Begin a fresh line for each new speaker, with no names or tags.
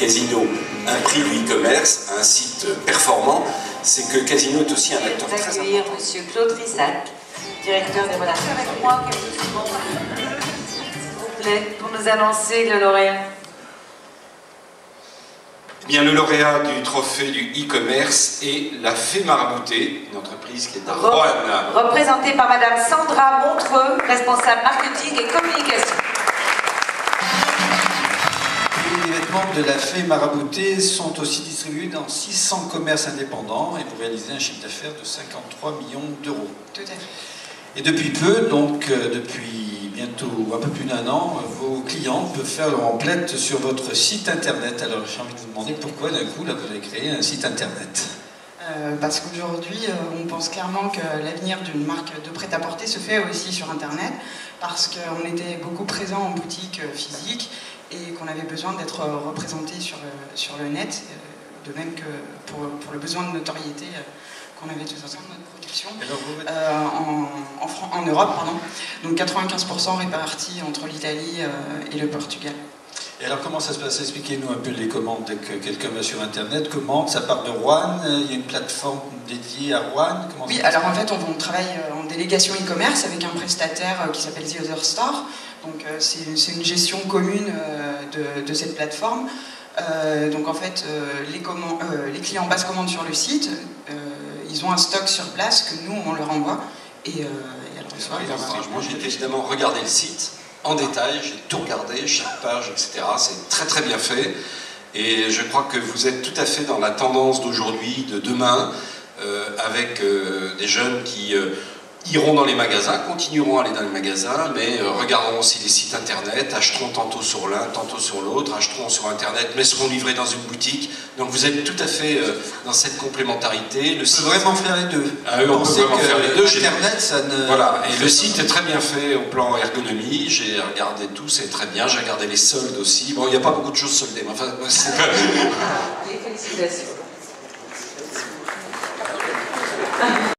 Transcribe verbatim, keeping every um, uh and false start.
Casino un prix du e-commerce, un site performant, c'est que Casino est aussi un acteur très important.
Accueillir Monsieur Claude Rissac, directeur des relations avec moi, quelques secondes, s'il vous plaît, pour nous annoncer le lauréat.
Eh bien, le lauréat du trophée du e-commerce est la Fée Marabouté, une entreprise qui est à Roanne.
Représentée par Madame Sandra Montreux, responsable marketing et communication.
Les vêtements de la Fée Marabouté sont aussi distribués dans six cents commerces indépendants et vous réalisez un chiffre d'affaires de cinquante-trois millions d'euros.
Tout à fait.
Et depuis peu, donc euh, depuis bientôt un peu plus d'un an, vos clients peuvent faire leur emplette sur votre site internet. Alors j'ai envie de vous demander pourquoi d'un coup là, vous avez créé un site internet.
Euh, parce qu'aujourd'hui, euh, on pense clairement que l'avenir d'une marque de prêt-à-porter se fait aussi sur internet, parce qu'on était beaucoup présent en boutique euh, physique et qu'on avait besoin d'être euh, représenté sur le, sur le net, euh, de même que pour, pour le besoin de notoriété euh, qu'on avait tous ensemble notre production euh, en, en, Fran en Europe, pardon. Donc quatre-vingt-quinze pour cent répartis entre l'Italie euh, et le Portugal.
Et alors comment ça se passe? Expliquez-nous un peu les commandes dès que quelqu'un va sur internet. Commande, ça part de Roanne, il y a une plateforme dédiée à Roanne. Comment
Oui,
ça
alors en fait on, on travaille en délégation e-commerce avec un prestataire qui s'appelle The Other Store. Donc euh, c'est une gestion commune euh, de, de cette plateforme. Euh, donc en fait euh, les, euh, les clients passent commande sur le site. Euh, Ils ont un stock sur place que nous, on leur envoie. Et, euh, et alors, soir,
oui, moi, j'ai évidemment regardé le site en détail, j'ai tout regardé, chaque page, et cetera. C'est très très bien fait. Et je crois que vous êtes tout à fait dans la tendance d'aujourd'hui, de demain, euh, avec euh, des jeunes qui euh, iront dans les magasins, continueront à aller dans les magasins, mais euh, regarderont aussi les sites internet, achèteront tantôt sur l'un, tantôt sur l'autre, achèteront sur internet, mais seront livrés dans une boutique. Donc vous êtes tout à fait euh, dans cette complémentarité. Le site...
On peut vraiment faire les deux.
Ah, oui, on peut vraiment faire les deux.
Internet, ça ne...
Voilà, et le site est très bien fait au plan ergonomie. J'ai regardé tout, c'est très bien. J'ai regardé les soldes aussi. Bon, il n'y a pas beaucoup de choses soldées, mais enfin, c'est pas...
Les félicitations.